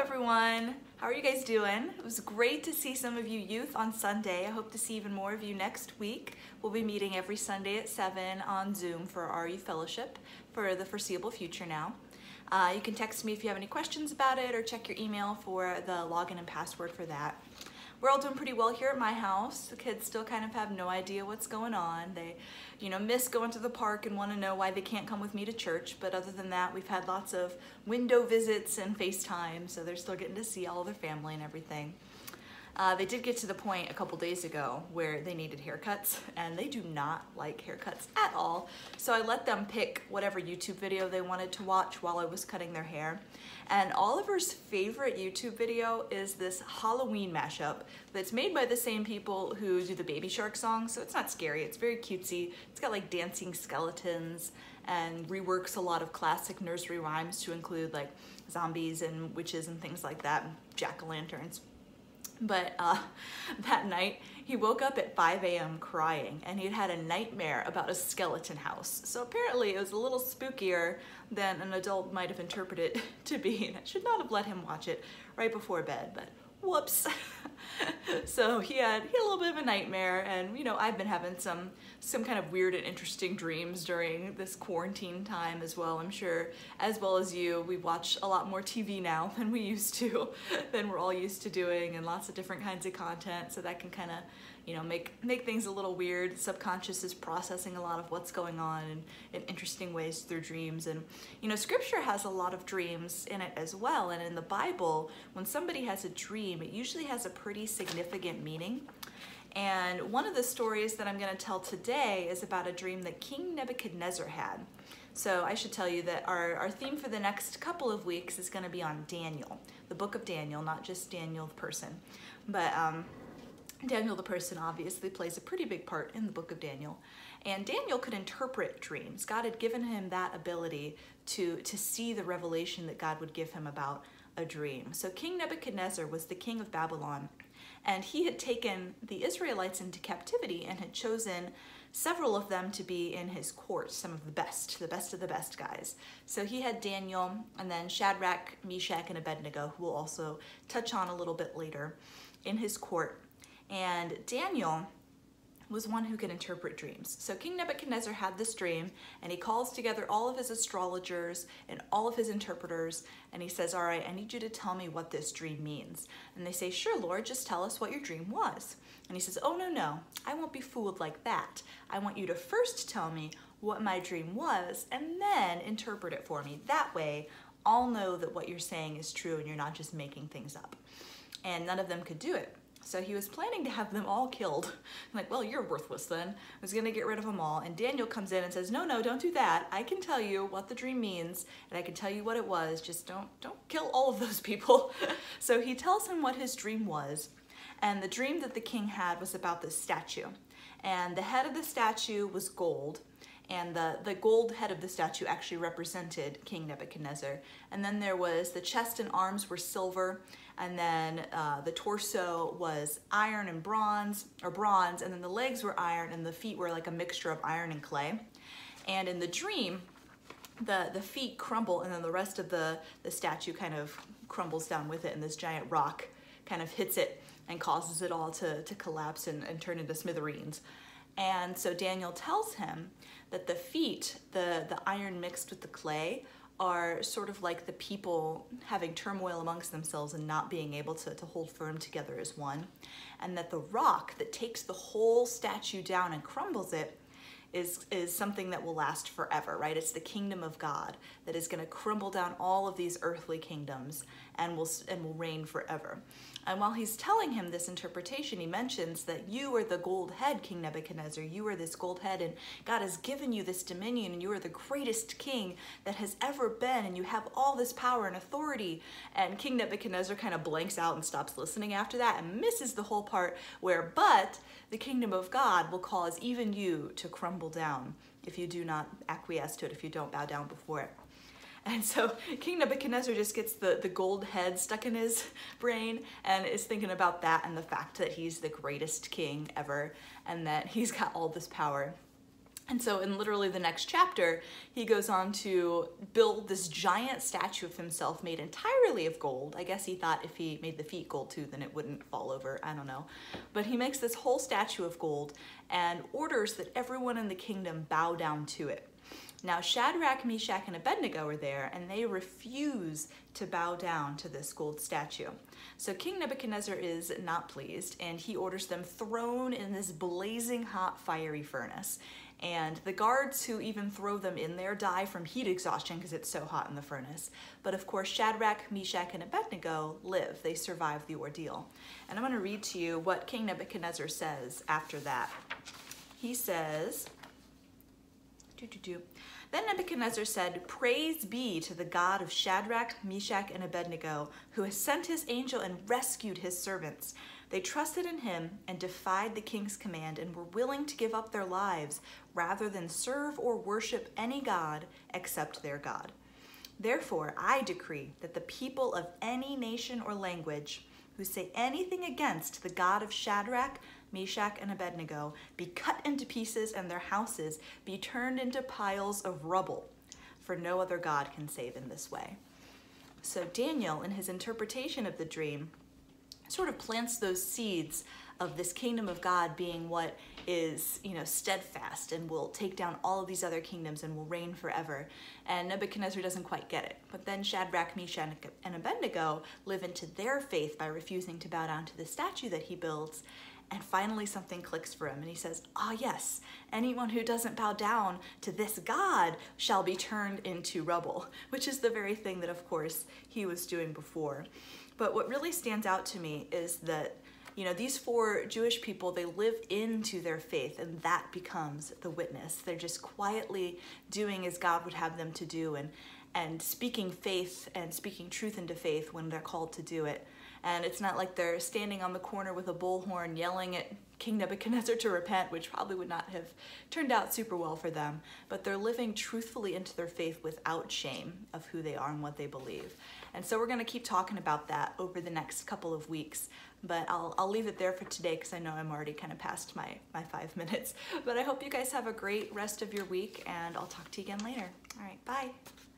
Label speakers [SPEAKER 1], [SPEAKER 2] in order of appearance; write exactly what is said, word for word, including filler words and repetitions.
[SPEAKER 1] everyone. How are you guys doing? It was great to see some of you youth on Sunday. I hope to see even more of you next week. We'll be meeting every Sunday at seven on Zoom for our youth fellowship for the foreseeable future now. Uh, you can text me if you have any questions about it or check your email for the login and password for that. We're all doing pretty well here at my house. The kids still kind of have no idea what's going on. They, you know, miss going to the park and want to know why they can't come with me to church. But other than that, we've had lots of window visits and FaceTime, so they're still getting to see all of their family and everything. Uh, they did get to the point a couple days ago where they needed haircuts, and they do not like haircuts at all. So I let them pick whatever YouTube video they wanted to watch while I was cutting their hair. And Oliver's favorite YouTube video is this Halloween mashup that's made by the same people who do the Baby Shark song. So it's not scary, it's very cutesy. It's got like dancing skeletons and reworks a lot of classic nursery rhymes to include like zombies and witches and things like that, and jack-o'-lanterns. But uh, that night, he woke up at five A M crying, and he'd had a nightmare about a skeleton house. So apparently it was a little spookier than an adult might have interpreted it to be, and I should not have let him watch it right before bed, but whoops. So he had, he had a little bit of a nightmare, and you know, I've been having some some kind of weird and interesting dreams during this quarantine time as well, I'm sure, as well as you. We watch a lot more T V now than we used to, than we're all used to doing, and lots of different kinds of content, so that can kind of, you know, make make things a little weird. Subconscious is processing a lot of what's going on in, in interesting ways through dreams. And you know, scripture has a lot of dreams in it as well, and in the Bible, when somebody has a dream, it usually has a pretty significant meaning. And one of the stories that I'm going to tell today is about a dream that King Nebuchadnezzar had. So I should tell you that our, our theme for the next couple of weeks is going to be on Daniel, the book of Daniel, not just Daniel the person. But um, Daniel the person obviously plays a pretty big part in the book of Daniel. And Daniel could interpret dreams. God had given him that ability to, to see the revelation that God would give him about a dream. So King Nebuchadnezzar was the king of Babylon, and he had taken the Israelites into captivity and had chosen several of them to be in his court, some of the best, the best of the best guys. So he had Daniel, and then Shadrach, Meshach, and Abednego, who we'll also touch on a little bit later, in his court. And Daniel was one who could interpret dreams. So King Nebuchadnezzar had this dream, and he calls together all of his astrologers and all of his interpreters, and he says, all right, I need you to tell me what this dream means. And they say, sure, Lord, just tell us what your dream was. And he says, oh, no, no, I won't be fooled like that. I want you to first tell me what my dream was, and then interpret it for me. That way, I'll know that what you're saying is true and you're not just making things up. And none of them could do it. So he was planning to have them all killed. I'm like, well, you're worthless then. I was gonna get rid of them all. And Daniel comes in and says, no, no, don't do that. I can tell you what the dream means, and I can tell you what it was. Just don't, don't kill all of those people. So he tells him what his dream was. And the dream that the king had was about this statue. And the head of the statue was gold. And the, the gold head of the statue actually represented King Nebuchadnezzar. And then there was the chest and arms were silver, and then uh, the torso was iron and bronze, or bronze, and then the legs were iron, and the feet were like a mixture of iron and clay. And in the dream, the, the feet crumble, and then the rest of the, the statue kind of crumbles down with it, and this giant rock kind of hits it and causes it all to, to collapse and, and turn into smithereens. And so Daniel tells him that the feet, the, the iron mixed with the clay, are sort of like the people having turmoil amongst themselves and not being able to, to hold firm together as one. And that the rock that takes the whole statue down and crumbles it is, is something that will last forever, right? It's the kingdom of God that is gonna crumble down all of these earthly kingdoms and will, and will reign forever. And while he's telling him this interpretation, he mentions that you are the gold head, King Nebuchadnezzar. You are this gold head, and God has given you this dominion, and you are the greatest king that has ever been, and you have all this power and authority. And King Nebuchadnezzar kind of blanks out and stops listening after that and misses the whole part where, but the kingdom of God will cause even you to crumble down if you do not acquiesce to it, if you don't bow down before it. And so King Nebuchadnezzar just gets the, the gold head stuck in his brain and is thinking about that and the fact that he's the greatest king ever and that he's got all this power. And so in literally the next chapter, he goes on to build this giant statue of himself made entirely of gold. I guess he thought if he made the feet gold too, then it wouldn't fall over. I don't know. But he makes this whole statue of gold and orders that everyone in the kingdom bow down to it. Now Shadrach, Meshach, and Abednego are there, and they refuse to bow down to this gold statue. So King Nebuchadnezzar is not pleased, and he orders them thrown in this blazing hot fiery furnace. And the guards who even throw them in there die from heat exhaustion because it's so hot in the furnace. But of course, Shadrach, Meshach, and Abednego live. They survive the ordeal. And I'm going to read to you what King Nebuchadnezzar says after that. He says, doo -doo -doo. Then Nebuchadnezzar said, "Praise be to the God of Shadrach, Meshach, and Abednego, who has sent his angel and rescued his servants. They trusted in him and defied the king's command and were willing to give up their lives rather than serve or worship any god except their God. Therefore, I decree that the people of any nation or language who say anything against the God of Shadrach, Meshach, and Abednego be cut into pieces and their houses be turned into piles of rubble, for no other God can save in this way." So Daniel, in his interpretation of the dream, sort of plants those seeds of this kingdom of God being what is, you know, steadfast and will take down all of these other kingdoms and will reign forever. And Nebuchadnezzar doesn't quite get it. But then Shadrach, Meshach, and Abednego live into their faith by refusing to bow down to the statue that he builds. And finally something clicks for him and he says, "Ah, yes, anyone who doesn't bow down to this God shall be turned into rubble," which is the very thing that, of course, he was doing before. But what really stands out to me is that, you know, these four Jewish people, they live into their faith, and that becomes the witness. They're just quietly doing as God would have them to do, and, and speaking faith and speaking truth into faith when they're called to do it. And it's not like they're standing on the corner with a bullhorn yelling at King Nebuchadnezzar to repent, which probably would not have turned out super well for them, but they're living truthfully into their faith without shame of who they are and what they believe. And so we're going to keep talking about that over the next couple of weeks, but I'll, I'll leave it there for today because I know I'm already kind of past my, my five minutes. But I hope you guys have a great rest of your week, and I'll talk to you again later. All right, bye.